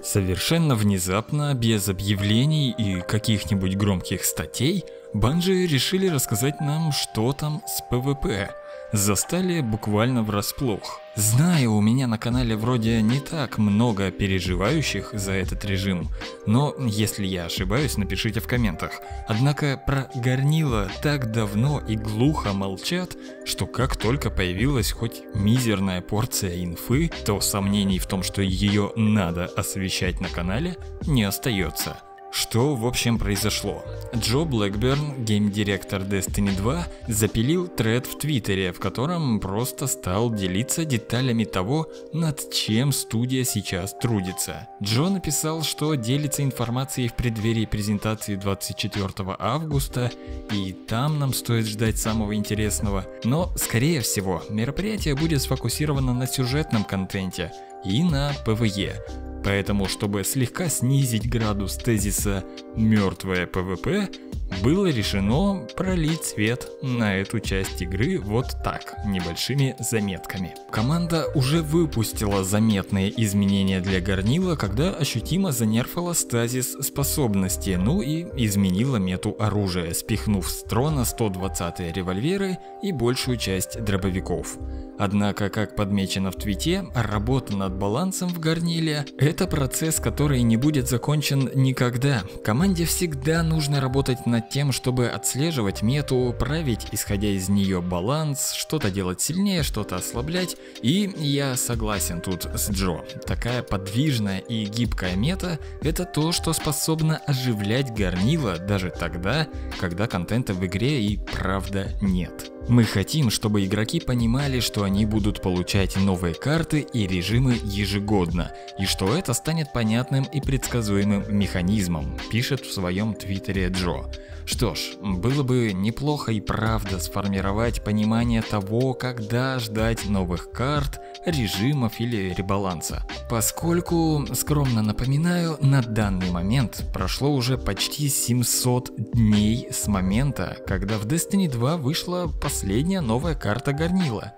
Совершенно внезапно, без объявлений и каких-нибудь громких статей, Bungie решили рассказать нам, что там с PvP. Застали буквально врасплох. Знаю, у меня на канале вроде не так много переживающих за этот режим, но если я ошибаюсь, напишите в комментах. Однако про Горнило так давно и глухо молчат, что как только появилась хоть мизерная порция инфы, то сомнений в том, что ее надо освещать на канале, не остается. Что в общем произошло? Джо Блэкберн, гейм-директор Destiny 2, запилил тред в Твиттере, в котором просто стал делиться деталями того, над чем студия сейчас трудится. Джо написал, что делится информацией в преддверии презентации 24 августа, и там нам стоит ждать самого интересного. Но, скорее всего, мероприятие будет сфокусировано на сюжетном контенте и на PvE. Поэтому, чтобы слегка снизить градус тезиса «мертвое PvP», было решено пролить свет на эту часть игры вот так, небольшими заметками. Команда уже выпустила заметные изменения для Горнила, когда ощутимо занерфала стазис способности, ну и изменила мету оружия, спихнув с трона 120-е револьверы и большую часть дробовиков. Однако, как подмечено в твите, работа над балансом в Горниле – это процесс, который не будет закончен никогда. Команде всегда нужно работать над тем, чтобы отслеживать мету, править, исходя из нее, баланс, что-то делать сильнее, что-то ослаблять. И я согласен тут с Джо. Такая подвижная и гибкая мета – это то, что способно оживлять Горнило даже тогда, когда контента в игре и правда нет. Мы хотим, чтобы игроки понимали, что они будут получать новые карты и режимы ежегодно, и что это станет понятным и предсказуемым механизмом, пишет в своем твиттере Джо. Что ж, было бы неплохо и правда сформировать понимание того, когда ждать новых карт, режимов или ребаланса. Поскольку, скромно напоминаю, на данный момент прошло уже почти 700 дней с момента, когда в Destiny 2 вышла последняя новая карта Горнила.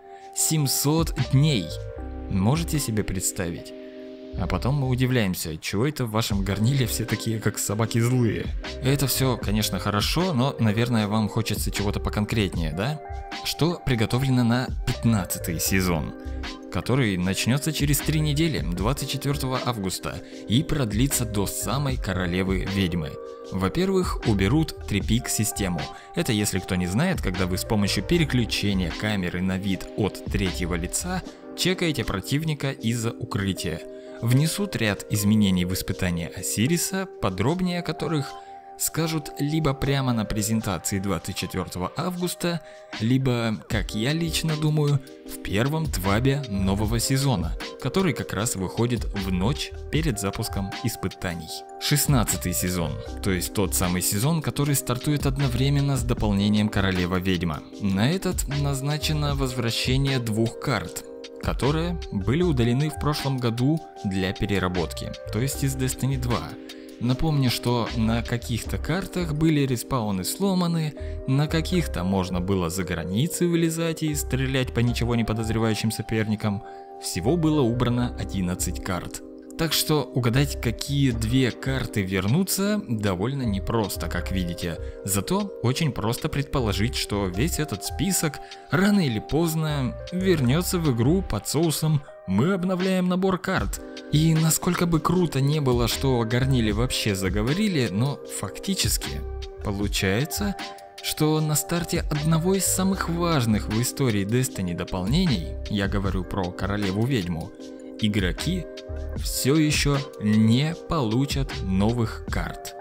700 дней! Можете себе представить? А потом мы удивляемся, чего это в вашем Горниле все такие как собаки злые. Это все, конечно, хорошо, но, наверное, вам хочется чего-то поконкретнее, да? Что приготовлено на 15-й сезон, который начнется через 3 недели, 24 августа, и продлится до самой королевы ведьмы. Во-первых, уберут трипик-систему. Это, если кто не знает, когда вы с помощью переключения камеры на вид от третьего лица чекаете противника из-за укрытия. Внесут ряд изменений в испытания Осириса, подробнее о которых скажут либо прямо на презентации 24 августа, либо, как я лично думаю, в первом твабе нового сезона, который как раз выходит в ночь перед запуском испытаний. 16-й сезон, то есть тот самый сезон, который стартует одновременно с дополнением Королева-Ведьма. На этот назначено возвращение 2 карт, которые были удалены в прошлом году для переработки, то есть из Destiny 2. Напомню, что на каких-то картах были респауны сломаны, на каких-то можно было за границы вылезать и стрелять по ничего не подозревающим соперникам. Всего было убрано 11 карт. Так что угадать, какие 2 карты вернутся, довольно непросто, как видите. Зато очень просто предположить, что весь этот список рано или поздно вернется в игру под соусом «Мы обновляем набор карт». И насколько бы круто не было, что о Горниле вообще заговорили, но фактически получается, что на старте одного из самых важных в истории Destiny дополнений, я говорю про Королеву-Ведьму, игроки все еще не получат новых карт.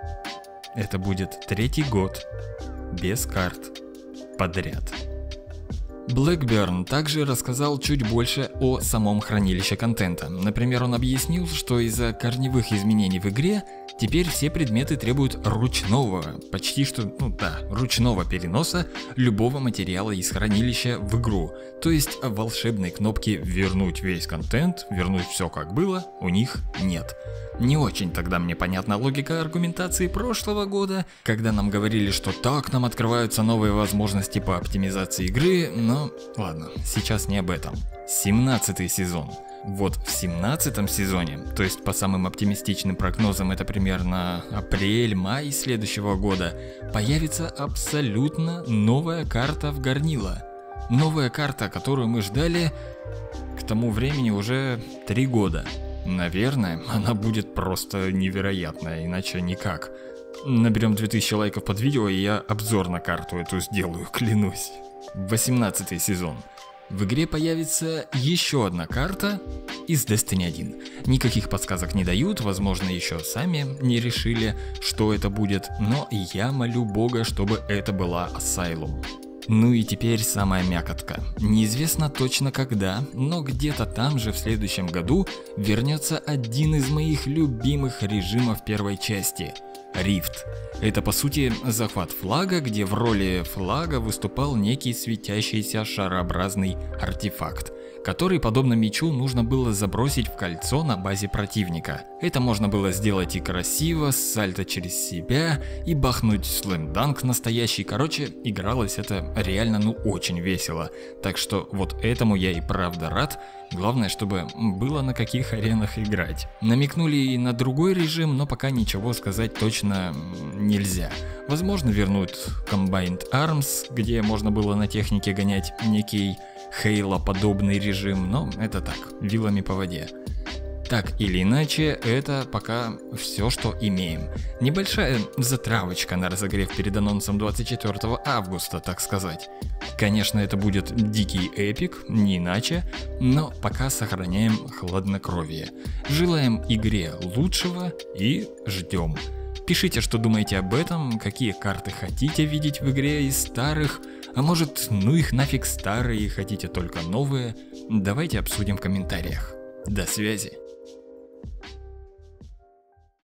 Это будет 3-й год без карт подряд. Блэкберн также рассказал чуть больше о самом хранилище контента. Например, он объяснил, что из-за корневых изменений в игре теперь все предметы требуют ручного, почти что, ручного переноса любого материала из хранилища в игру. То есть волшебной кнопки «Вернуть весь контент», «Вернуть все как было» у них нет. Не очень тогда мне понятна логика аргументации прошлого года, когда нам говорили, что так нам открываются новые возможности по оптимизации игры, но ладно, сейчас не об этом. 17-й сезон. Вот в 17-м сезоне, то есть по самым оптимистичным прогнозам это примерно апрель-май следующего года, появится абсолютно новая карта в Гарнила. Новая карта, которую мы ждали к тому времени уже 3 года. Наверное, она будет просто невероятная, иначе никак. Наберем 2000 лайков под видео, и я обзор на карту эту сделаю, клянусь. 18-й сезон. В игре появится еще одна карта из Destiny 1. Никаких подсказок не дают, возможно, еще сами не решили, что это будет, но я молю бога, чтобы это была Asylum. Ну и теперь самая мякотка. Неизвестно точно когда, но где-то там же в следующем году вернется один из моих любимых режимов первой части – Рифт. Это по сути захват флага, где в роли флага выступал некий светящийся шарообразный артефакт, который, подобно мечу, нужно было забросить в кольцо на базе противника. Это можно было сделать и красиво, с сальто через себя, и бахнуть слэм-данк настоящий. Короче, игралось это реально очень весело. Так что вот этому я и правда рад. Главное, чтобы было на каких аренах играть. Намекнули и на другой режим, но пока ничего сказать точно нельзя. Возможно, вернут Combined Arms, где можно было на технике гонять некий Хейла-подобный режим, но это так, вилами по воде. Так или иначе, это пока все, что имеем. Небольшая затравочка на разогрев перед анонсом 24 августа, так сказать. Конечно, это будет дикий эпик, не иначе, но пока сохраняем хладнокровие. Желаем игре лучшего и ждем. Пишите, что думаете об этом, какие карты хотите видеть в игре из старых, а может, ну их нафиг старые, хотите только новые. Давайте обсудим в комментариях. До связи.